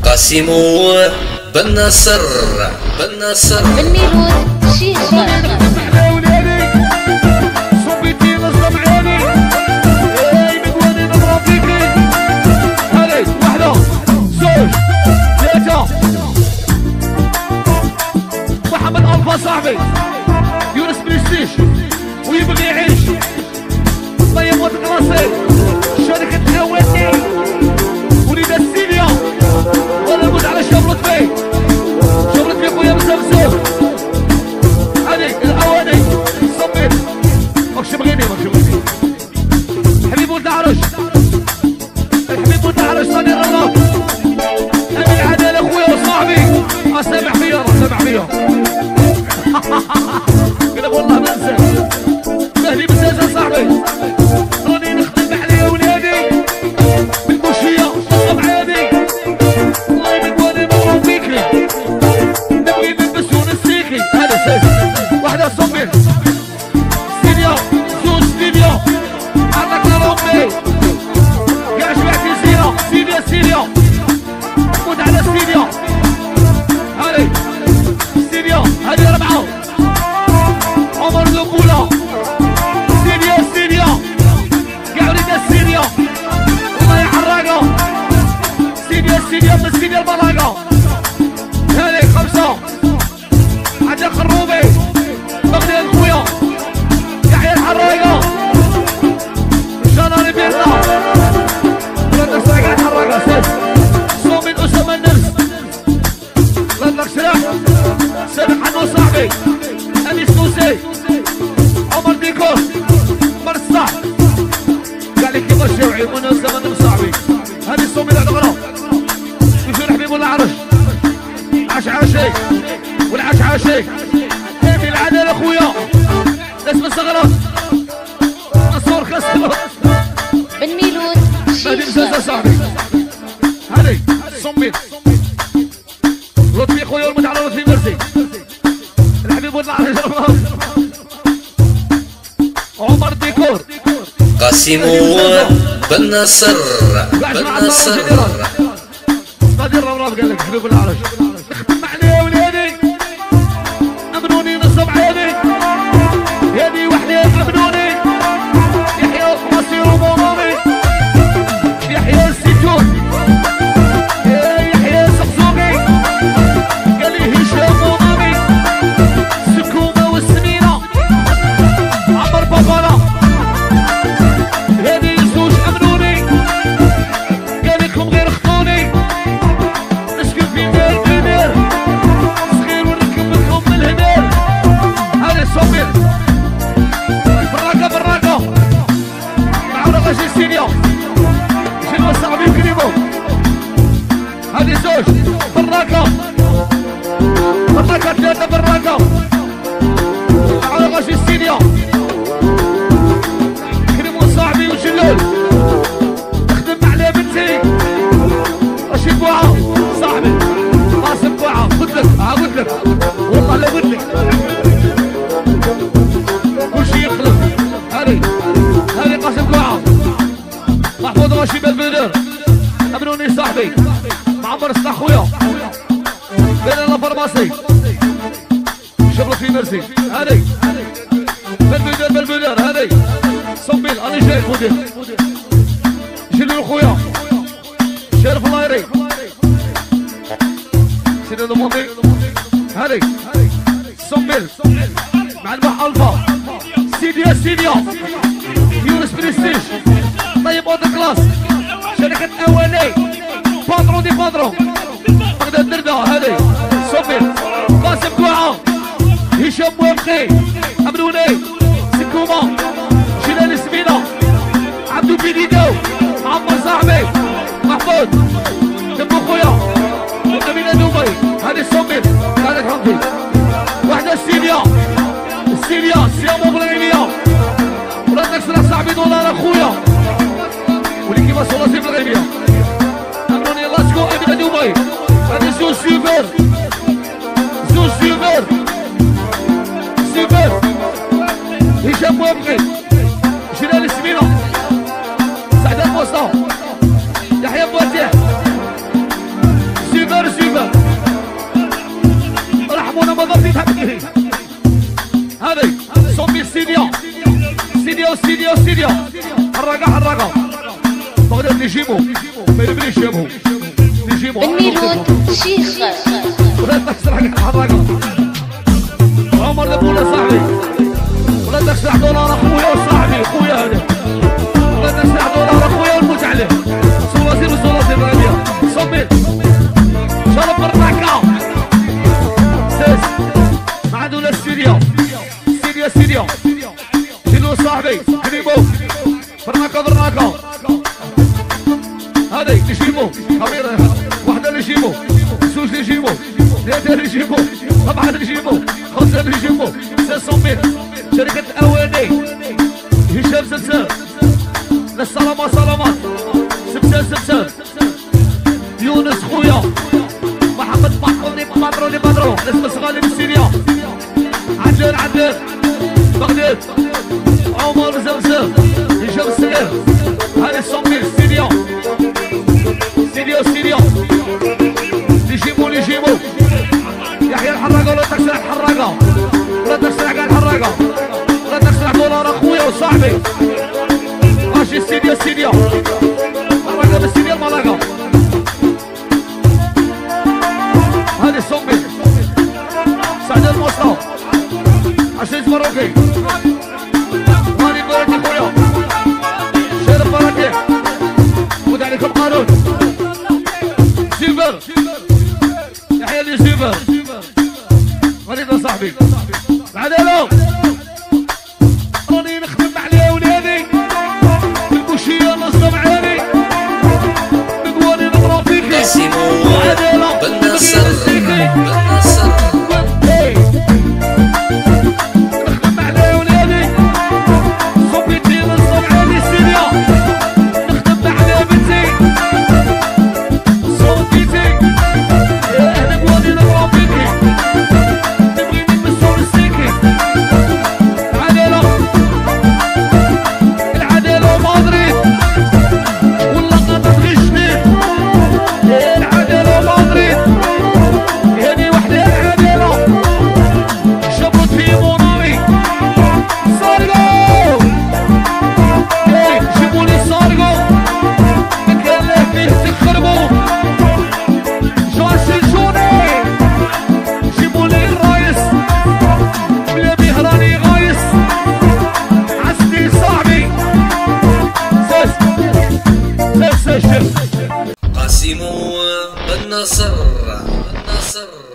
قاسمو بن نصر بالميلود شيخ صاحبي يونس بريستيج ويبغي يعيش طيب وتقراصي شركة هواتي وليد السيليا ولا نموت على شبرة في خويا مسمسوح هذيك الاواني صميت ماكش بغيني حبيب ولد عرش الحبيب ولد عرش صاني الرغب امين العدالة خويا وصاحبي سامح فيا قلت والله ما انسى مهدي مساجة صاحبي راني نخدم عليا ولادي بالمشية صبعاني الله يبارك مبروك فيكي نبغي نلبس ونسيكي هذا ساس واحدة صمي ستيديو زوج ستيديو عرك لربي كاع شبعتي ستيديو موت على ستيديو هذي ستيديو هذي ربعة عمر زنبولة ستيديو قاع وليد الستيديو والله يا حراقة ستيديو من ستيديو البلاقة هذي 5 عجل خروبي بغداد خويا يحيى الحراقة شاناري بيرنا ولا نفسها قاعد حراقة سيس صومي أسامة النرس لا نكسرها سامح عنو صاحبي أنيس نوسي عمر ديكور مرصح قال لي كيف الشوعي وانا زمان صاحبي هذه الصومي العقرة يجون حبيب العرش عشعاشي والعشعاشي هذه العدالة اخويا اسم الصغرات نصور كسر بالميلود هذه مساسة صاحبي هذه صميت لطفي خويا والمد على لطفي مرسي الحبيب ولد العرش عمر ديكور قاسمو بن نصر غادي الرمراب قال لك حبيب العرش نخدم عليه ولادي امنوني نصب عيني يدي وحدي امنوني يحيى مصير ومنوني يحيى الزيتون يحيى سقسوقي قال لي هشام ومامي سكومه والسمينه عمر بابالا هذه زوج امنوني قال لكم غير خطوني نسكن في دار بنار صغير ونركب لكم من الهدار هذا صغير براكه مع رغاشي ستيديو شنو صاحبي كريمو هذه زوج براكه 3 براكه مع رغاشي ستيديو صاحبي وجلول نخدم على بنتي رشيد بوعة صاحبي قاسم بوعة قلت لك والله لا قلت لك كل شيء يخلف هذه قاسم بوعة محفوظ رشيد البدر امنوني صاحبي معمر صلاح خويا بين الفرماسي شغل في مرسي هذه بالبدر هذه صميل انا جاي مدير جلو خويا شرف الله يري سيدي الماضي هذي صميل مع البح الفا ستيديو يونس بريستيج طيب اوتو كلاس شركة اولي باترون دي باترون بغداد دردا هذي صميل قاسم كوعة هشام موافقي امنوني سكومة جلال سمينة عبدو بيديدو عمر صاحبي محمود دمو خويا وأمينة دبي هذه صميت كانت حمدي واحدة ستيديو مبرينية ولا تكسر صاحبي دولار اخويا ولي كيما صلاتي في الغيبية امروني لاسكو أمينة دبي هذه زوج سيفر هشام موافقي جلال سمينة سعدان موسى يحيى بواتيه ما غادي تحكي هذي صومي سيديا سيديا سيديا سيديا حرقه حرقه بغداد نجيبو ما يبغي يجيبو نجيبو بالميلود شيخ ولا تكسر حرقه عمر لبونا صاحبي ولا تكسر دولار اخويا وصاحبي خويا هذا ولا تكسر دولار اخويا ونموت عليه سولاسير وسولاسير غاديه صمت شرف الركعه سيس ما عاد ولا سيديا سيديا سيديا شنو صاحبي قريبو برناكا برناكا هذي نجيبو خميرة واحدة نجيبو زوج نجيبو ثلاثة نجيبو أربعة نجيبو خمسة نجيبو 500 شركة أواني هشام سمسام للسلامة سلامات سمسام سمسام يونس خويا محمد باتروني باترون اسم صغالي من سوريا عدلان عدلان بغداد عمر زمزم هشام الصغير هذه صمير سوريا سيديو سيديو نجيبو يحيى الحراقه ولا تكسر الحراقه ولا تكسر كاع الحراقه ولا تكسر دولار اخويا وصاحبي ماشي سيديو سيديو الحراقه بالسيديو الملاقه هذه صومي سعد الموصله عشيش مروكي هاني بركي خويا شرف بركي ود عليكم قانون سيفر يحيى لي سيفر غريب صاحبي العدالة راني نخدم عليه ولادي بالكوشية نصب عيني بقواني نضرب فيكي العدالة بالنصر نخدم عليه ولادي صبيتي نصب عيني سيديا نخدم عليه بنتي صوتيتي انا قواني نضرب فيكي تبغيني بالصور السيكي العدالة مدريد والله قطت غشني العدالة مدريد هذه وحدة العدالة شبط في منامي صارقو جيبولي صارقو كان له فيه تخربو جواشي جوني جيبولي الرايس بلا مهراني غايس عسلي صاحبي سيس قاسم بالنصر